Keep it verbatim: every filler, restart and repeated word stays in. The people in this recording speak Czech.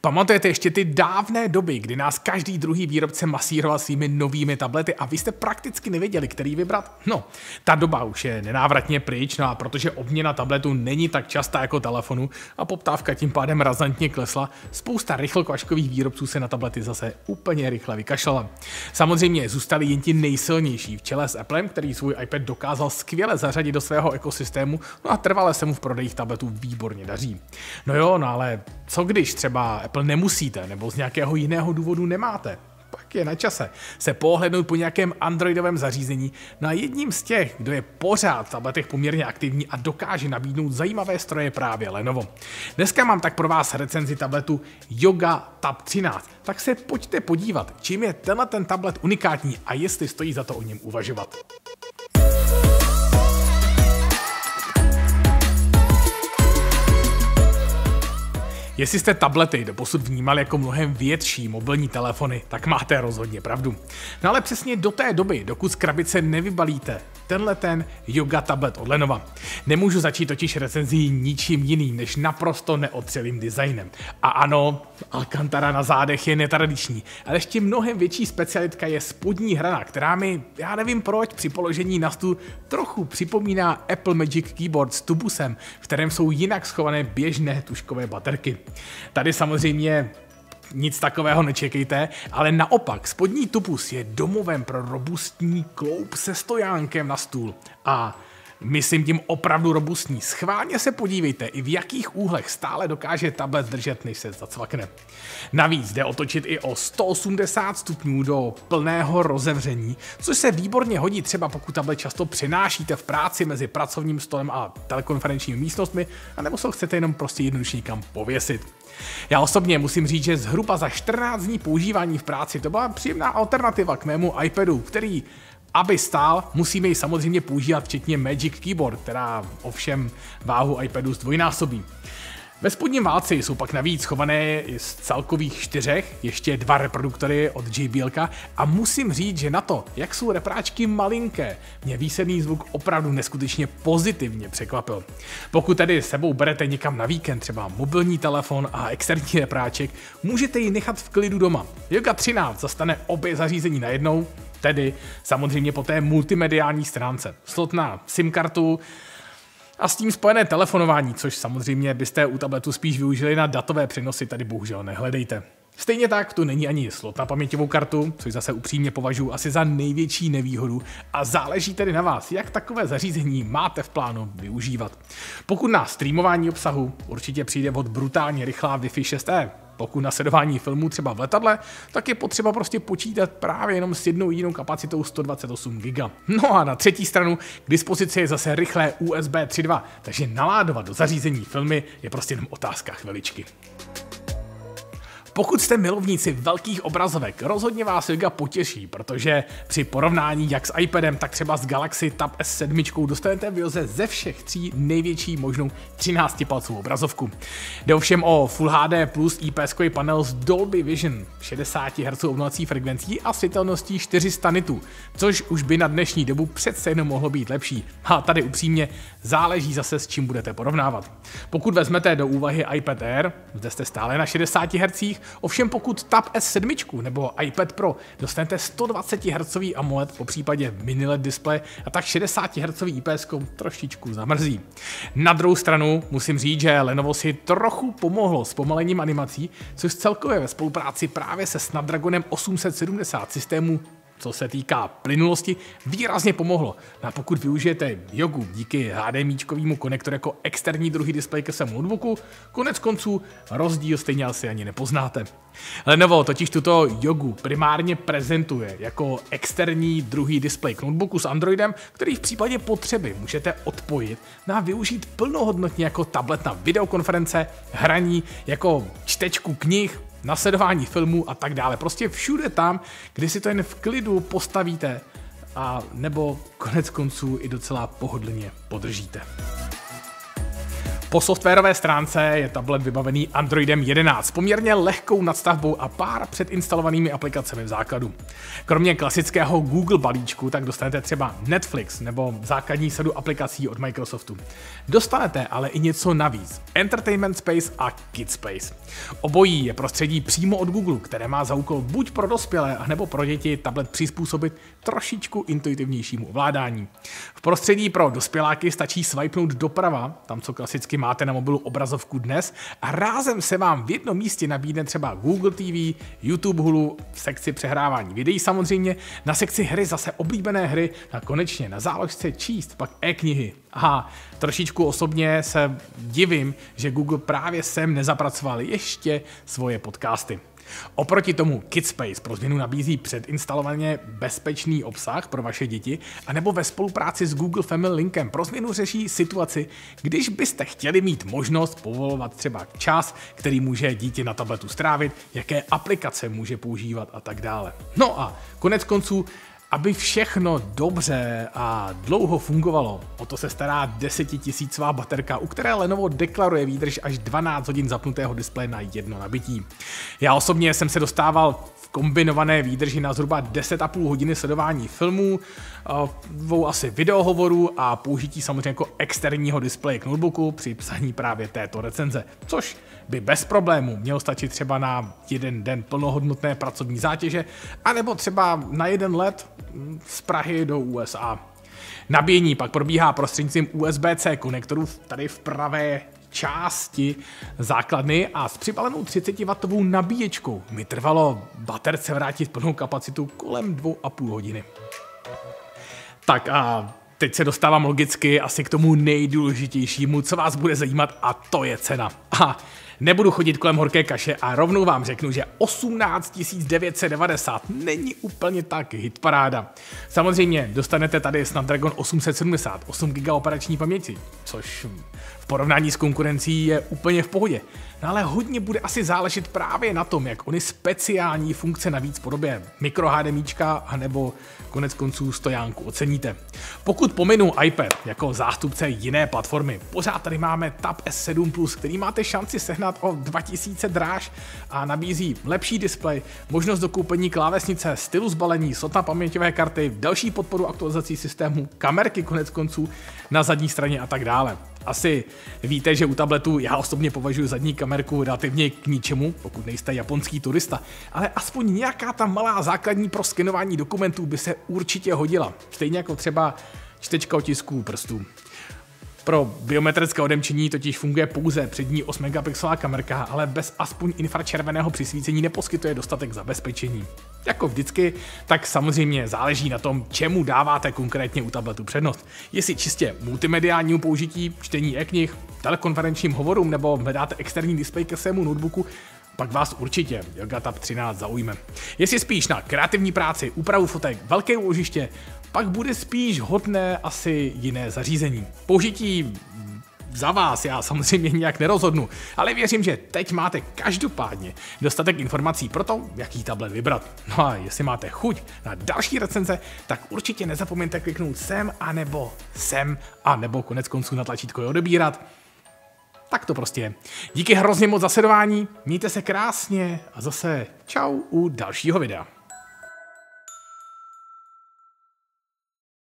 Pamatujete ještě ty dávné doby, kdy nás každý druhý výrobce masíroval svými novými tablety a vy jste prakticky nevěděli, který vybrat? No, ta doba už je nenávratně pryč, no a protože obměna tabletu není tak častá jako telefonu a poptávka tím pádem razantně klesla, spousta rychlokvaškových výrobců se na tablety zase úplně rychle vykašlala. Samozřejmě zůstali jen ti nejsilnější v čele s Applem, který svůj iPad dokázal skvěle zařadit do svého ekosystému, no a trvale se mu v prodejích tabletů výborně daří. No jo, no ale co když třeba Apple nemusíte nebo z nějakého jiného důvodu nemáte? Pak je na čase se pohlednout po nějakém androidovém zařízení. No a jedním z těch, kdo je pořád v tabletech poměrně aktivní a dokáže nabídnout zajímavé stroje, právě Lenovo. Dneska mám tak pro vás recenzi tabletu Yoga Tab třináct. Tak se pojďte podívat, čím je tenhle ten tablet unikátní a jestli stojí za to o něm uvažovat. Jestli jste tablety doposud vnímali jako mnohem větší mobilní telefony, tak máte rozhodně pravdu. No ale přesně do té doby, dokud z krabice nevybalíte tenhle ten Yoga tablet od Lenova. Nemůžu začít totiž recenzí ničím jiným než naprosto neotřelým designem. A ano, Alcantara na zádech je netradiční, ale ještě mnohem větší specialitka je spodní hrana, která mi, já nevím proč, při položení na stůl trochu připomíná Apple Magic Keyboard s tubusem, v kterém jsou jinak schované běžné tužkové baterky. Tady samozřejmě nic takového nečekejte, ale naopak spodní tubus je domovem pro robustní kloup se stojánkem na stůl. A myslím tím opravdu robustní. Schválně se podívejte, i v jakých úhlech stále dokáže tablet držet, než se zacvakne. Navíc jde otočit i o sto osmdesát stupňů do plného rozevření, což se výborně hodí třeba pokud tablet často přenášíte v práci mezi pracovním stolem a telekonferenčními místnostmi, anebo se ho chcete jenom prostě jednoduše někam pověsit. Já osobně musím říct, že zhruba za čtrnáct dní používání v práci to byla příjemná alternativa k mému iPadu, který aby stál, musíme ji samozřejmě používat včetně Magic Keyboard, která ovšem váhu iPadu zdvojnásobí. Ve spodním válci jsou pak navíc schované z celkových čtyřech ještě dva reproduktory od J B L a musím říct, že na to, jak jsou repráčky malinké, mě výsledný zvuk opravdu neskutečně pozitivně překvapil. Pokud tedy s sebou berete někam na víkend třeba mobilní telefon a externí repráček, můžete ji nechat v klidu doma. Yoga třináct zastane obě zařízení najednou, tedy samozřejmě po té multimediální stránce. Slot na SIM kartu a s tím spojené telefonování, což samozřejmě byste u tabletu spíš využili na datové přenosy, tady bohužel nehledejte. Stejně tak tu není ani slot na paměťovou kartu, což zase upřímně považuji asi za největší nevýhodu a záleží tedy na vás, jak takové zařízení máte v plánu využívat. Pokud na streamování obsahu určitě přijde vhod brutálně rychlá Wi-Fi šest E. Pokud na sledování filmů třeba v letadle, tak je potřeba prostě počítat právě jenom s jednou jedinou kapacitou sto dvacet osm gigabajtů. No a na třetí stranu k dispozici je zase rychlé U S B tři tečka dva, takže naládovat do zařízení filmy je prostě jenom otázka chviličky. Pokud jste milovníci velkých obrazovek, rozhodně vás Yoga potěší, protože při porovnání jak s iPadem, tak třeba s Galaxy Tab S sedm dostanete výhoze ze všech tří největší možnou třináctipalcovou obrazovku. Jde ovšem o Full H D plus I P S panel s Dolby Vision, šedesát hertzů obnovací frekvencí a světelností čtyři sta nitů, což už by na dnešní dobu přece jenom mohlo být lepší. A tady upřímně záleží zase s čím budete porovnávat. Pokud vezmete do úvahy iPad Air, zde jste stále na šedesáti hertzích, ovšem pokud Tab S sedm nebo iPad Pro dostanete sto dvacet hertzů AMOLED, po případě mini L E D displej, a tak šedesát hertzů I P S trošičku zamrzí. Na druhou stranu musím říct, že Lenovo si trochu pomohlo s pomalením animací, což celkově ve spolupráci právě se Snapdragonem osm set sedmdesát systému, co se týká plynulosti, výrazně pomohlo. A pokud využijete Yogu díky HDMIčkovému konektoru jako externí druhý displej ke svému notebooku, konec konců rozdíl stejně asi ani nepoznáte. Lenovo totiž tuto Yogu primárně prezentuje jako externí druhý displej k notebooku s Androidem, který v případě potřeby můžete odpojit a využít plnohodnotně jako tablet na videokonference, hraní, jako čtečku knih, nasledování filmů a tak dále. Prostě všude tam, kde si to jen v klidu postavíte a nebo konec konců i docela pohodlně podržíte. Po softwarové stránce je tablet vybavený Androidem jedenáct, poměrně lehkou nadstavbou a pár předinstalovanými aplikacemi v základu. Kromě klasického Google balíčku tak dostanete třeba Netflix nebo základní sadu aplikací od Microsoftu. Dostanete ale i něco navíc, Entertainment Space a Kids Space. Obojí je prostředí přímo od Google, které má za úkol buď pro dospělé, anebo pro děti tablet přizpůsobit trošičku intuitivnějšímu ovládání. V prostředí pro dospěláky stačí swipenout doprava, tam co klasicky máte na mobilu obrazovku dnes, a rázem se vám v jednom místě nabídne třeba Google T V, YouTube Hulu, v sekci přehrávání videí samozřejmě, na sekci hry zase oblíbené hry a konečně na záložce číst pak e-knihy. Aha, trošičku osobně se divím, že Google právě sem nezapracoval ještě svoje podcasty. Oproti tomu Kids Space pro změnu nabízí předinstalovaně bezpečný obsah pro vaše děti, anebo ve spolupráci s Google Family Linkem pro změnu řeší situaci, když byste chtěli mít možnost povolovat třeba čas, který může dítě na tabletu strávit, jaké aplikace může používat a tak dále. No a konec konců, aby všechno dobře a dlouho fungovalo, o to se stará desetitisícová baterka, u které Lenovo deklaruje výdrž až dvanáct hodin zapnutého displeje na jedno nabití. Já osobně jsem se dostával v kombinované výdrži na zhruba deset a půl hodiny sledování filmů, dvou asi videohovorů a použití samozřejmě jako externího displeje k notebooku při psaní právě této recenze, což by bez problémů mělo stačit třeba na jeden den plnohodnotné pracovní zátěže, anebo třeba na jeden let z Prahy do U S A. Nabíjení pak probíhá prostřednictvím U S B C konektorů tady v pravé části základny a s přibalenou třicetiwatovou nabíječkou mi trvalo baterce vrátit plnou kapacitu kolem dvou a půl hodiny. Tak a teď se dostávám logicky asi k tomu nejdůležitějšímu, co vás bude zajímat, a to je cena. A nebudu chodit kolem horké kaše a rovnou vám řeknu, že osmnáct tisíc devět set devadesát není úplně tak hitparáda. Samozřejmě dostanete tady Snapdragon osm set sedmdesát, osm gigabajtů operační paměti, což v porovnání s konkurencí je úplně v pohodě. No ale hodně bude asi záležet právě na tom, jak ony speciální funkce navíc v podobě mikroHDMIčka anebo konec konců stojánku oceníte. Pokud pominu iPad jako zástupce jiné platformy, pořád tady máme Tab S sedm plus, který máte šanci sehnat o dva tisíce dráž a nabízí lepší displej, možnost dokoupení klávesnice, stylu zbalení, slot na paměťové karty, další podporu aktualizací systému, kamerky konec konců na zadní straně a tak dále. Asi víte, že u tabletu já osobně považuji zadní kamerku relativně k ničemu, pokud nejste japonský turista, ale aspoň nějaká ta malá základní pro skenování dokumentů by se určitě hodila. Stejně jako třeba čtečka otisků prstů. Pro biometrické odemčení totiž funguje pouze přední osm megapixelová kamerka, ale bez aspoň infračerveného přisvícení neposkytuje dostatek zabezpečení. Jako vždycky, tak samozřejmě záleží na tom, čemu dáváte konkrétně u tabletu přednost. Jestli čistě multimediálnímu použití, čtení e-knih, telekonferenčním hovorům nebo hledáte externí displej ke svému notebooku, pak vás určitě Yoga Tab třináct zaujme. Jestli spíš na kreativní práci, úpravu fotek, velké úložiště, pak bude spíš hodné asi jiné zařízení. Použití za vás já samozřejmě nějak nerozhodnu, ale věřím, že teď máte každopádně dostatek informací pro to, jaký tablet vybrat. No a jestli máte chuť na další recenze, tak určitě nezapomeňte kliknout sem a nebo sem a nebo konec konců na tlačítko je odebírat. Tak to prostě je. Díky hrozně moc za sledování, mějte se krásně a zase čau u dalšího videa.